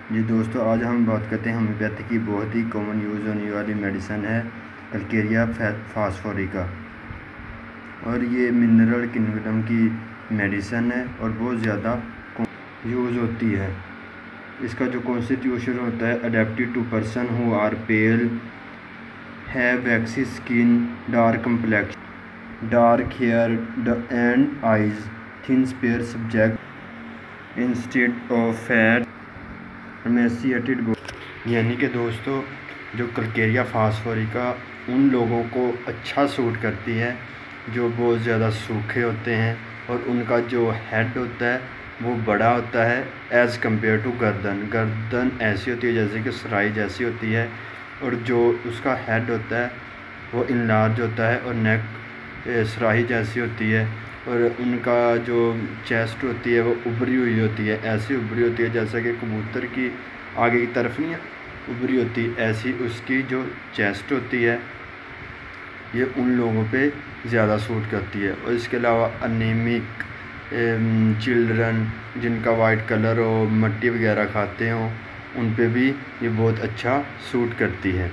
जी दोस्तों, आज हम बात करते हैं होम्योपैथी की बहुत ही कॉमन यूज़ होने वाली मेडिसिन है कल्केरिया फास्फोरिका। और ये मिनरल किंगडम की मेडिसिन है और बहुत ज़्यादा यूज़ होती है। इसका जो कॉन्स्टिट्यूशन होता है, adapted to person who are pale, have waxy skin, dark complexion, dark hair and eyes, thin spare subject instead of fat, emaciated body. यानी कि दोस्तों, जो कल्केरिया फास्फोरिका उन लोगों को अच्छा सूट करती है जो बहुत ज़्यादा सूखे होते हैं और उनका जो हेड होता है वो बड़ा होता है एज़ कम्पेयर टू गर्दन ऐसी होती है जैसे कि सराई जैसी होती है, और जो उसका हेड होता है वो इनलार्ज होता है और नेक सराही जैसी होती है, और उनका जो चेस्ट होती है वो उभरी हुई होती है, ऐसी उभरी होती है जैसा कि कबूतर की आगे की तरफ नहीं उभरी होती, ऐसी उसकी जो चेस्ट होती है ये उन लोगों पे ज़्यादा सूट करती है। और इसके अलावा अनीमिक चिल्ड्रन जिनका वाइट कलर हो, मिट्टी वगैरह खाते हों, उन पे भी ये बहुत अच्छा सूट करती है।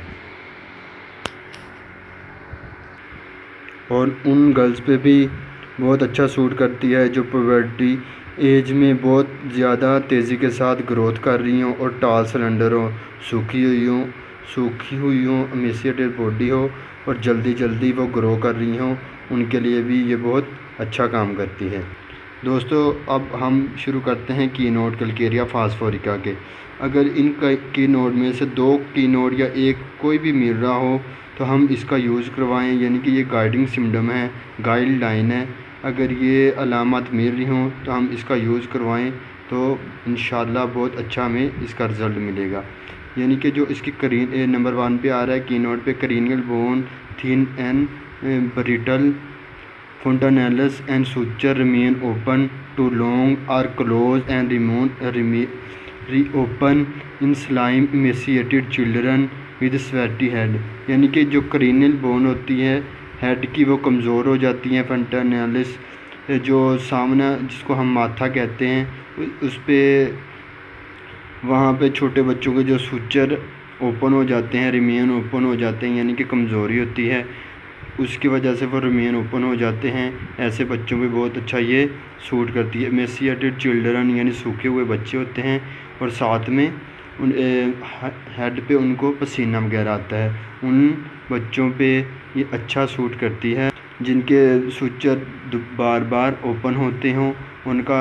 और उन गर्ल्स पे भी बहुत अच्छा सूट करती है जो पुबर्टी एज में बहुत ज़्यादा तेज़ी के साथ ग्रोथ कर रही हों और टाल सिलेंडर हो, सूखी हुई हों, एमेसिएटेड बॉडी हो और जल्दी वो ग्रो कर रही हों, उनके लिए भी ये बहुत अच्छा काम करती है। दोस्तों, अब हम शुरू करते हैं की नोट कल्केरिया फास्फोरिका के। अगर इन की नोट में से 2 की नोट या एक कोई भी मिल रहा हो तो हम इसका यूज़ करवाएं, यानी कि ये गाइडिंग सिम्टम है, गाइडलाइन है। अगर ये अलामत मिल रही हों तो हम इसका यूज़ करवाएं तो इंशाल्लाह बहुत अच्छा हमें इसका रिज़ल्ट मिलेगा। यानी कि जो इसकी नंबर 1 पे आ रहा है की नोट पे, cranial bone thin and brittle, fontanelles and suture remain open to long or close and reopen in slime emaciated children with sweaty head। यानी कि जो क्रेनियल बोन होती है हेड की वो कमज़ोर हो जाती हैं। fontanelles जो सामने जिसको हम माथा कहते हैं उस पर वहाँ पे छोटे बच्चों के जो सूचर ओपन हो जाते हैं, रिमेन ओपन हो जाते हैं, यानी कि कमज़ोरी होती है उसकी वजह से वो रिमेन ओपन हो जाते हैं। ऐसे बच्चों पे बहुत अच्छा ये सूट करती है। एमेसिएटेड चिल्ड्रन यानी सूखे हुए बच्चे होते हैं और साथ में उन हेड पे उनको पसीना वगैरह आता है, उन बच्चों पे ये अच्छा सूट करती है। जिनके सूचर बार बार ओपन होते हों, उनका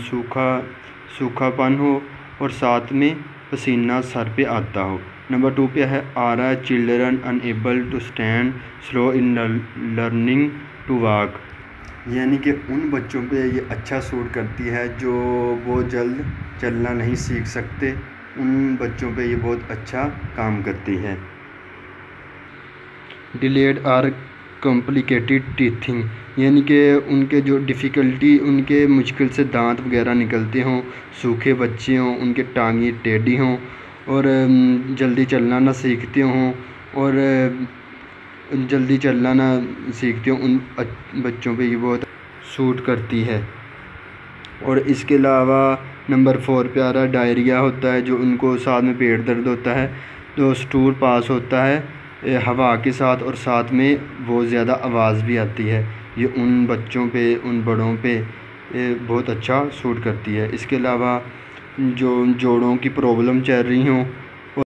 सूखापन हो और साथ में पसीना सर पे आता हो। नंबर 2 पे आ रहा है children unable to stand, slow in learning to walk. यानी कि उन बच्चों पे ये अच्छा सूट करती है जो बहुत जल्द चलना नहीं सीख सकते, उन बच्चों पे ये बहुत अच्छा काम करती है। डिलेड आर कॉम्प्लिकेटेड टीथिंग, यानी कि उनके जो डिफ़िकल्टी, उनके मुश्किल से दांत वगैरह निकलते हों, सूखे बच्चे हों, उनके टांगें टेढ़ी हों और जल्दी चलना ना सीखते हों उन बच्चों पे ये बहुत सूट करती है। और इसके अलावा नंबर 4 पे आ रहा है डायरिया होता है, जो उनको साथ में पेट दर्द होता है, तो स्टूल पास होता है हवा के साथ और साथ में बहुत ज़्यादा आवाज़ भी आती है। ये उन बच्चों पे, उन बड़ों पे बहुत अच्छा सूट करती है। इसके अलावा जो जोड़ों की प्रॉब्लम चल रही हों